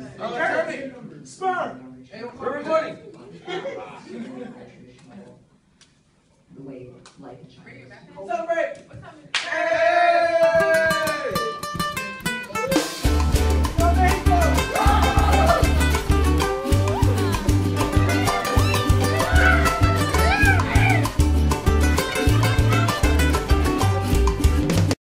Jeremy! Spur! We're recording! The way life is. Celebrate!